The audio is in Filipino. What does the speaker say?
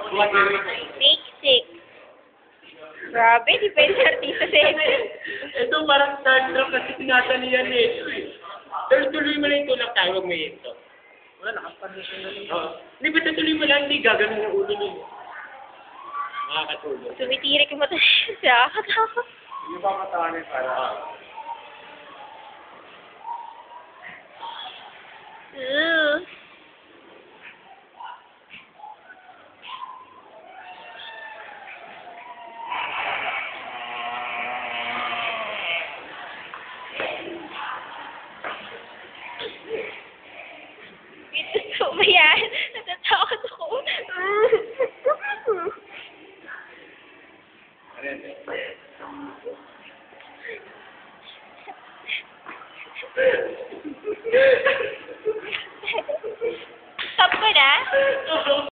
Make sick. Grabe, di pa yung artista sexy. Ito parang third drop kasi tinataniyan nito eh. Pero tuloy mo lang yung tulak tayo, huwag may ito. Wala, nakapandasyon na lang. Oo. Hindi ba tuloy mo lang, hindi gaganon yung ulo niyo. Nakakatulog. Tumitirik yung mata siya. Katakot. Hindi ba matawanin para? Ugh.